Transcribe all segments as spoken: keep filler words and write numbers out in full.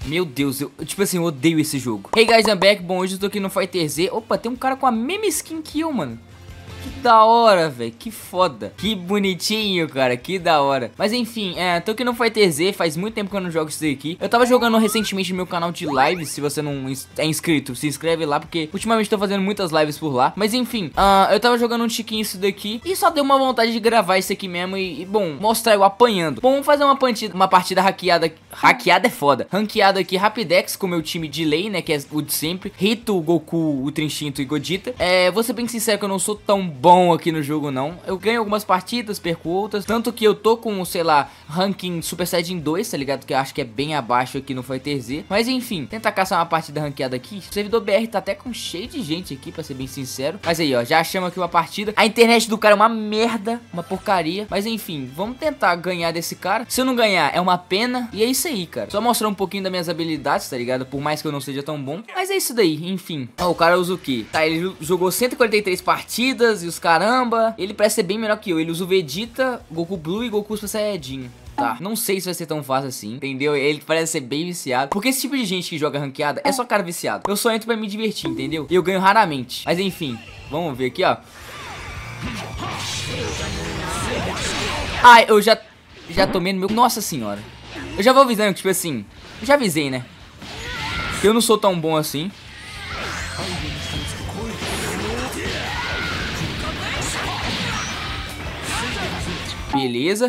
Meu Deus, eu, tipo assim, eu odeio esse jogo. Hey guys, I'm back. Bom, hoje eu tô aqui no Fighter Z. Opa, tem um cara com a mesma skin que eu, mano. Que da hora, velho, que foda. Que bonitinho, cara, que da hora. Mas enfim, é, tô aqui no Fighter Z. Faz muito tempo que eu não jogo isso daqui. Eu tava jogando recentemente no meu canal de lives. Se você não é inscrito, se inscreve lá, porque ultimamente tô fazendo muitas lives por lá. Mas enfim, uh, eu tava jogando um tiquinho isso daqui e só deu uma vontade de gravar isso aqui mesmo e, e bom, mostrar eu apanhando. Bom, vamos fazer uma partida, uma partida hackeada. Hackeada é foda. Ranqueada aqui, Rapidex, com o meu time de lei, né, que é o de sempre. Rito, Goku, Ultra Instinto e Godita. É, vou ser bem sincero que eu não sou tão bom aqui no jogo não. Eu ganho algumas partidas, perco outras. Tanto que eu tô com, sei lá, ranking Super Saiyajin dois, tá ligado? Que eu acho que é bem abaixo aqui no Fighter Z. Mas enfim, tentar caçar uma partida ranqueada aqui. O servidor B R tá até com cheio de gente aqui, pra ser bem sincero. Mas aí, ó, já achamos aqui uma partida. A internet do cara é uma merda, uma porcaria. Mas enfim, vamos tentar ganhar desse cara. Se eu não ganhar, é uma pena. E é isso aí, cara. Só mostrar um pouquinho das minhas habilidades, tá ligado? Por mais que eu não seja tão bom. Mas é isso daí, enfim. Ó, o cara usa o quê? Tá, ele jogou cento e quarenta e três partidas e os caramba. Ele parece ser bem melhor que eu. Ele usa o Vegeta, Goku Blue e Goku Super Saiyajin. Tá, não sei se vai ser tão fácil assim, entendeu? Ele parece ser bem viciado. Porque esse tipo de gente que joga ranqueada é só cara viciado. Eu só entro pra me divertir, entendeu? E eu ganho raramente. Mas enfim, vamos ver aqui, ó. Ai, eu já Já tomei no meu... Nossa senhora. Eu já vou avisando, tipo assim, eu já avisei, né? Que eu não sou tão bom assim. Beleza.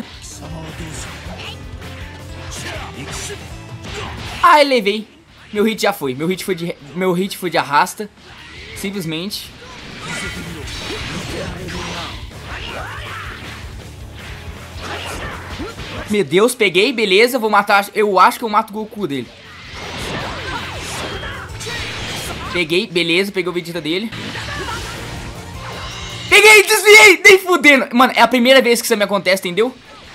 Ai, levei. Meu hit já foi. Meu hit foi de, meu hit foi de arrasta. Simplesmente. Meu Deus, peguei, beleza. Vou matar. Eu acho que eu mato o Goku dele. Peguei, beleza. Peguei o Vegeta dele. Peguei, desviei, nem fudendo. Mano, é a primeira vez que isso me acontece, entendeu?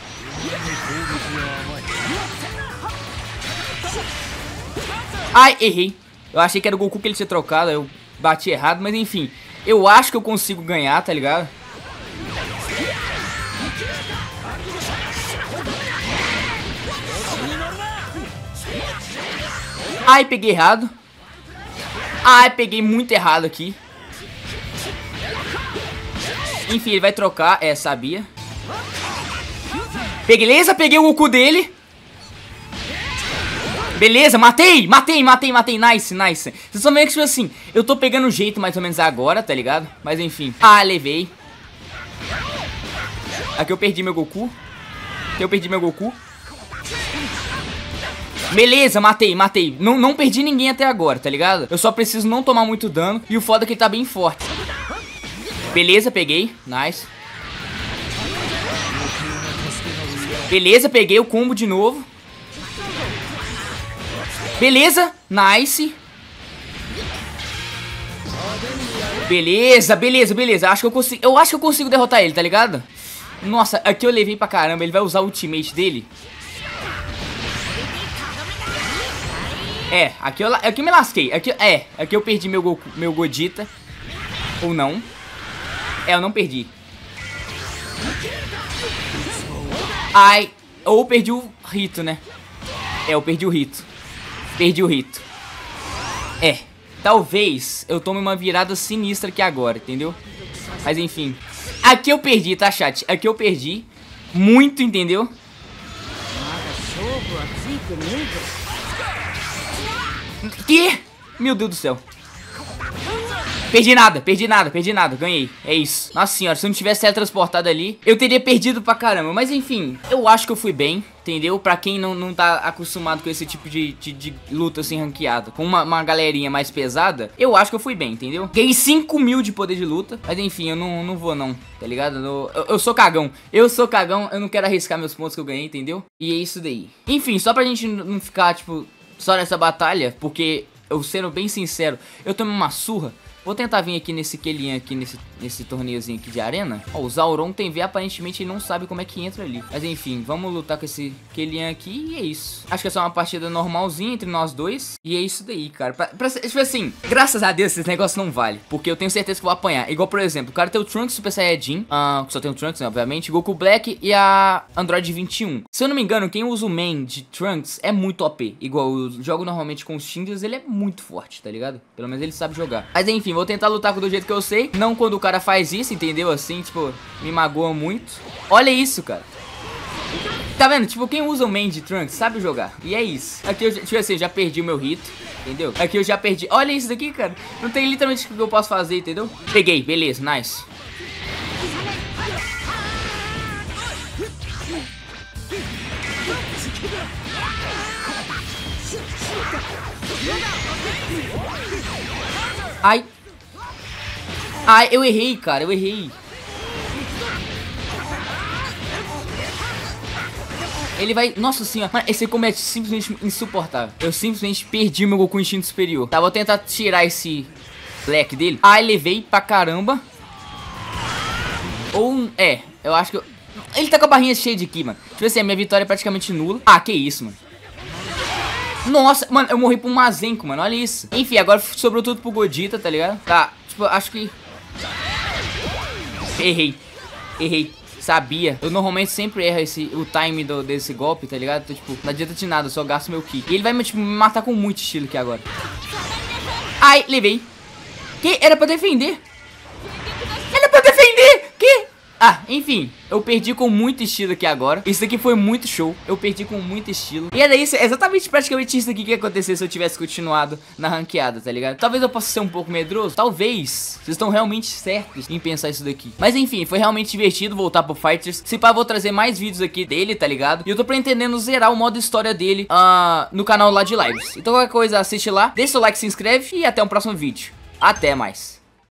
Ai, errei. Eu achei que era o Goku que ele tinha trocado. Eu bati errado, mas enfim. Eu acho que eu consigo ganhar, tá ligado? Ai, peguei errado. Ai, peguei muito errado aqui. Enfim, ele vai trocar. É, sabia. Beleza, peguei o Goku dele. Beleza, matei, matei, matei, matei. Nice, nice. Vocês estão vendo que, tipo assim, eu tô pegando o jeito mais ou menos agora, tá ligado? Mas enfim. Ah, levei. Aqui eu perdi meu Goku. Aqui eu perdi meu Goku. Beleza, matei, matei. Não, não perdi ninguém até agora, tá ligado? Eu só preciso não tomar muito dano. E o foda é que ele tá bem forte. Beleza, peguei. Nice. Beleza, peguei o combo de novo. Beleza, nice. Beleza, beleza, beleza. Acho que eu consigo. Eu acho que eu consigo derrotar ele, tá ligado? Nossa, aqui eu levei pra caramba. Ele vai usar o ultimate dele. É, aqui eu, aqui eu me lasquei. Aqui, é, aqui eu perdi meu, Goku, meu Godita. Ou não. É, eu não perdi. Ai, ou perdi o Rito, né? É, eu perdi o Rito. Perdi o Rito. É, talvez eu tome uma virada sinistra aqui agora, entendeu? Mas enfim. Aqui eu perdi, tá, chat? Aqui eu perdi. Muito, entendeu? Que? Meu Deus do céu. Perdi nada, perdi nada, perdi nada, ganhei, é isso. Nossa senhora, se eu não tivesse teletransportado ali, eu teria perdido pra caramba. Mas enfim, eu acho que eu fui bem, entendeu? Pra quem não, não tá acostumado com esse tipo de, de, de luta assim ranqueada, com uma, uma galerinha mais pesada, eu acho que eu fui bem, entendeu? Ganhei cinco mil de poder de luta, mas enfim, eu não, não vou não, tá ligado? Eu, eu, eu sou cagão, eu sou cagão, eu não quero arriscar meus pontos que eu ganhei, entendeu? E é isso daí. Enfim, só pra gente não ficar, tipo, só nessa batalha, porque eu sendo bem sincero, eu tomei uma surra Vou tentar vir aqui nesse Kellyan aqui, nesse, nesse torneiozinho aqui de arena. Ó, o Zauron tem V, aparentemente ele não sabe como é que entra ali. Mas enfim, vamos lutar com esse Kellyan aqui e é isso. Acho que é só uma partida normalzinha entre nós dois. E é isso daí, cara. Pra, pra, tipo assim, graças a Deus esses negócios não valem. Porque eu tenho certeza que eu vou apanhar. Igual, por exemplo, o cara tem o Trunks Super Saiyajin. Uh, só tem o Trunks, né, obviamente. Goku Black e a Android vinte e um. Se eu não me engano, quem usa o main de Trunks é muito O P. Igual eu jogo normalmente com os Shingles, ele é muito forte, tá ligado? Pelo menos ele sabe jogar. Mas enfim, vou tentar lutar do jeito que eu sei. Não quando o cara faz isso, entendeu? Assim, tipo, me magoa muito. Olha isso, cara. Tá vendo? Tipo, quem usa o main de Trunks sabe jogar. E é isso. Aqui eu, tipo assim, já perdi o meu rito. Entendeu? Aqui eu já perdi. Olha isso daqui, cara. Não tem literalmente o que eu posso fazer, entendeu? Peguei, beleza, nice. Ai. Ai, eu errei, cara, eu errei. Ele vai... Nossa senhora. Mano, esse combate é simplesmente insuportável. Eu simplesmente perdi meu Goku instinto superior. Tá, vou tentar tirar esse Black dele. Ai, levei pra caramba. Ou um... É, eu acho que eu... Ele tá com a barrinha cheia de ki, mano. Tipo assim, a minha vitória é praticamente nula. Ah, que isso, mano. Nossa, mano, eu morri pro Mazenko, mano, olha isso. Enfim, agora sobrou tudo pro Godita, tá ligado? Tá, tipo, acho que... Errei. Errei. Sabia. Eu normalmente sempre erro esse, o time do, desse golpe, tá ligado? Então, tipo, não adianta de nada, eu só gasto meu ki. E ele vai, tipo, me matar com muito estilo aqui agora. Ai, levei. Que? Era pra defender. Era pra defender. Que? Ah, enfim, eu perdi com muito estilo aqui agora. Isso daqui foi muito show. Eu perdi com muito estilo. E era isso, exatamente praticamente isso aqui que ia acontecer se eu tivesse continuado na ranqueada, tá ligado? Talvez eu possa ser um pouco medroso. Talvez. Vocês estão realmente certos em pensar isso daqui. Mas enfim, foi realmente divertido voltar pro Fighters. Se pá, vou trazer mais vídeos aqui dele, tá ligado? E eu tô pretendendo zerar o modo história dele uh, no canal lá de lives. Então qualquer coisa, assiste lá. Deixa o like, se inscreve e até o próximo vídeo. Até mais.